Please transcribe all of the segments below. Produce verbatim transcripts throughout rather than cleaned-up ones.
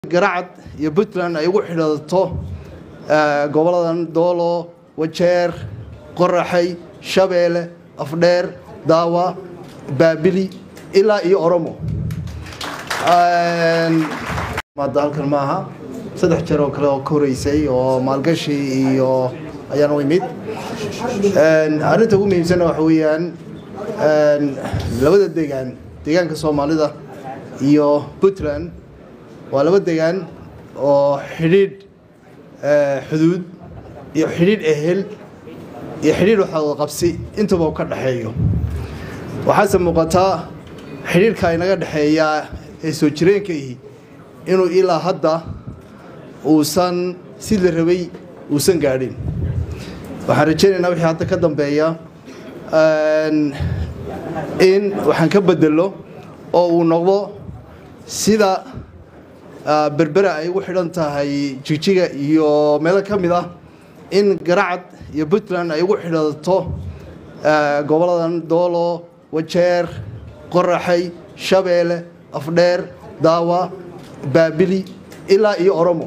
garacad iyo Puntland ay ugu xidhato goboladan Doolo, Wajeer, Qoraxay, Shabeelle, Afdheer, Daawa, Baabili ilaa iyo Oromo. Een maada halkan maaha saddex jeer oo kale oo koreysay oo maalgashi iyo ayaan u imid. Een arinta ugu muhiimsan waxa weeyaan een labada deegaan deegaanka Soomaalida iyo Puntland waa laba deegaan oo xiriir ee xuduud iyo xiriir ehel iyo xiriir waxa uu qabsi intaba uu ka dhaxeeyo. Waxa muuqata xiriirka inaga dhaxeeya ee soo jireenkii inuu ilaa hadda uusan si la rabay uusan gaadhin. Waxaan rajaynaynaa wixii hadda ka dambeeya een in waxaan ka bedelo oo uu noqdo sida berbera ay ugu xidhan tahay Jigjiga iyo meelo kamid ah in Garacad iyo Puntland ay ugu xidhato goboladan Doolo, Wajeer, Qoraxay, Shabeelle, Afdheer, Daawa, Baabili ilaa iyo Oromo.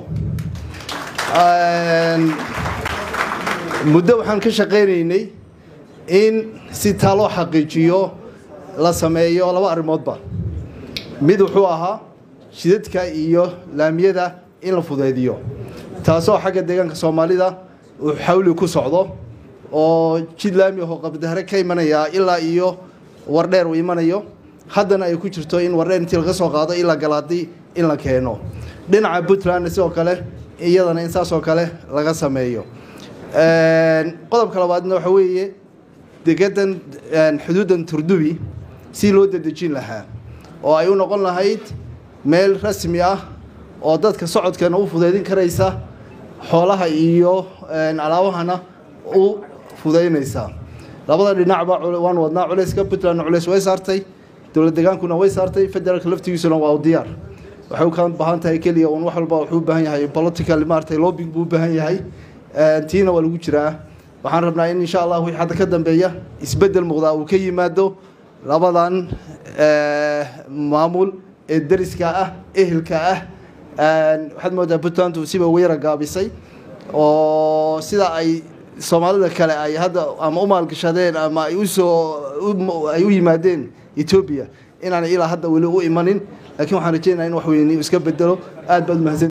Een muddo waxaan ka shaqeynaynay in si taalo xaqiijiyo la sameeyo laba arrimoodba. Mid wuxuu ahaa shidadka iyo laamiyada in la fudeediyo taasoo xagga deegaanka Soomaalida uu xawli ku socdo oo jid laami oo qabdahare ka imanaya ilaa iyo Wardheer uu imanayo haddana ay ku jirto in Wardheer intii laga soo qaado ilaa Galaadi in la keeno dhinaca Puntland sidoo kale iyadana in saas oo kale laga sameeyo. Een qodobka labaadna waxa weeye deegadan xuduudan Turdubi si loo dadajin lahaa oo ay u noqon lahayd meel rasmi ah oo dadka socodkana u fudeedin karaysa xoolaha iyo alaabahana u fudeynaysa. Labada dhinacba waan wadnaa culayska Puntland culays way saartay dawladda deegaankuna way saartay federaalka laftigiisuna waa u diyaar. Waxay u ka baahan tahay kaliya oo wax walba wuxuu u baahan yahay political maartay lobbying buu u baahan yahay tiina waa lagu jiraa. Waxaan rabnaa in insha Allah wixii hadda ka dambeeya isbedel muuqda uu ka yimaado labadan maamul ee dariska ah ehelka ah aan waxaad moodaa Puntland uu siba weerar gaabisay oo sida ay Soomaalida kale ay hadda ama u maalgashadeen ama ay u soo ay u yimaadeen Ethiopia inaan ilaa hadda wali u imanin laakiin waxaan rajaynayaa in wax weyn iska bedelo aad baad mahadsan.